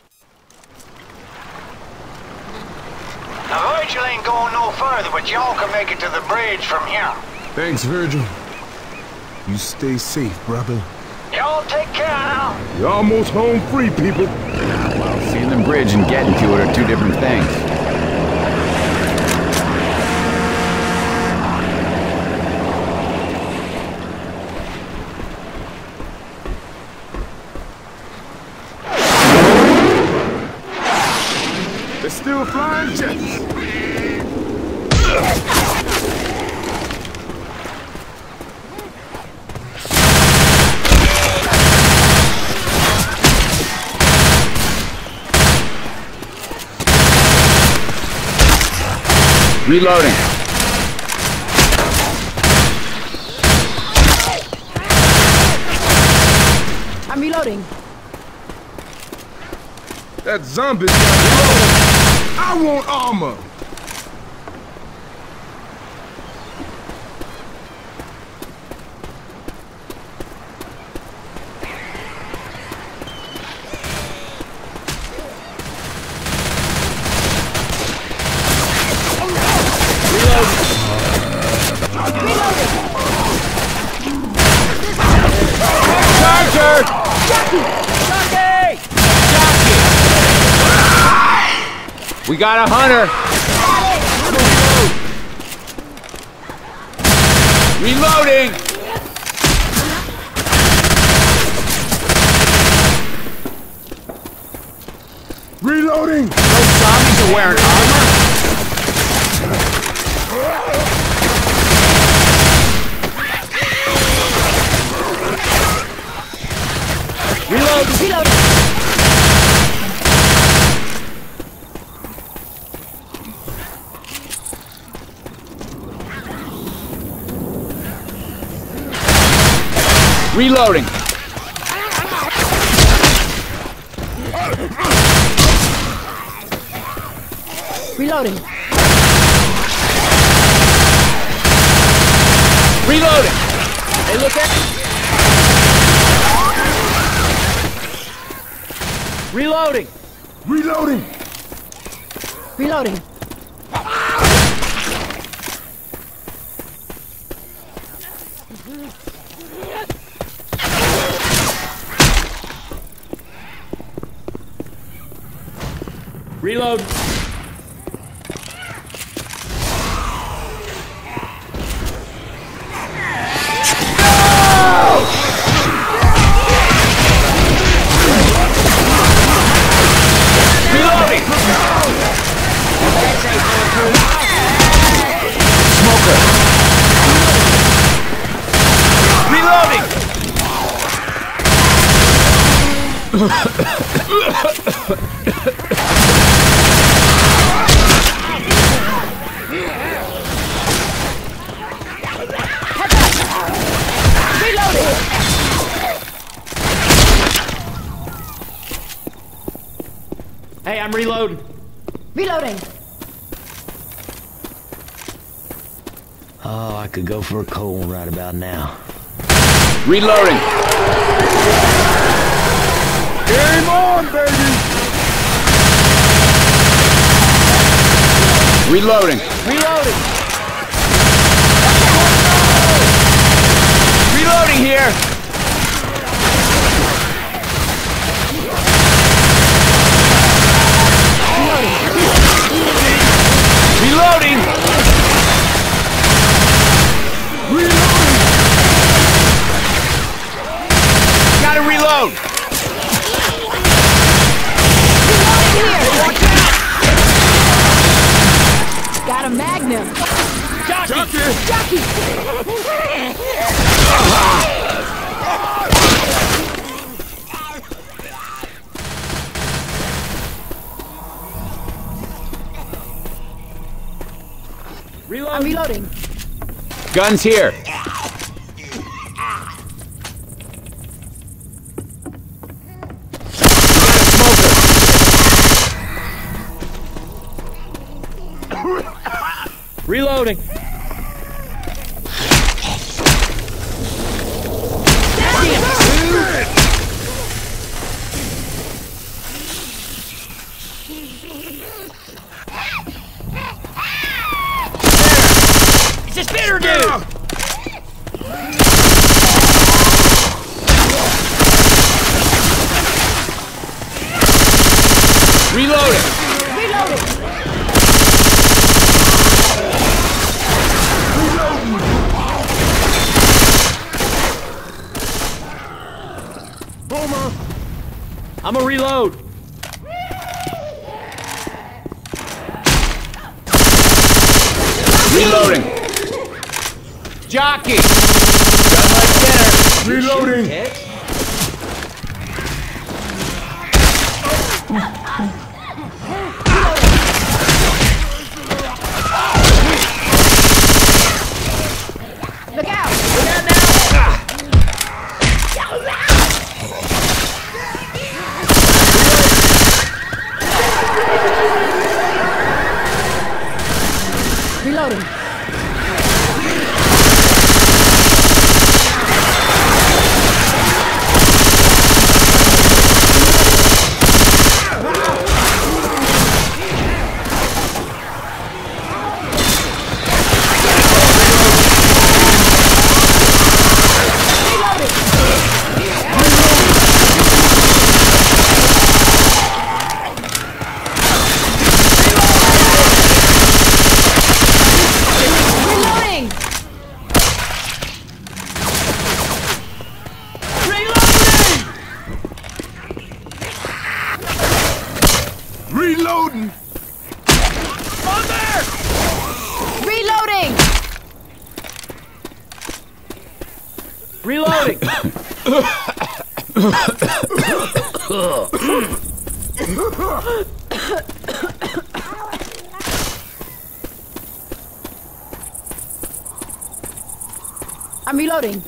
Now, Virgil ain't going no further, but y'all can make it to the bridge from here. Thanks, Virgil. You stay safe, brother. Y'all take care now. You're almost home free, people. Well, seeing the bridge and getting to it are two different things. They're still flying jets. Reloading. I'm reloading. That zombie's got reloading. I want armor. Charger! Jockey! We got a hunter! Reloading! Reloading! Those zombies are wearing armor? Reload! Reloading! Reloading! Reloading! Hey, look at... Reloading! Reloading! Reloading! Reload! Reloading! Smoker! Reloading! Hey, I'm reloading. Reloading! Oh, I could go for a cold one right about now. Reloading. Game on, baby! Reloading. Reloading! Reloading here. Reloading. Gotta reload. Got a magnum! Jockey! I'm reloading. Guns here. Reloading. a spinner, dude! Reloading! Reloading! I'm a reload! Reloading! Jockey! Gun like dinner! Reloading! Look out! Reloading. Reloading! On there! Reloading! Reloading! I'm reloading.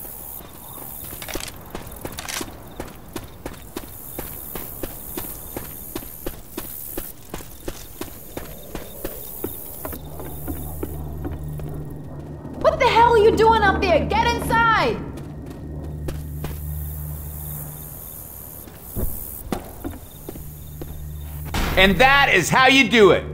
What the hell are you doing up there? Get inside! And that is how you do it.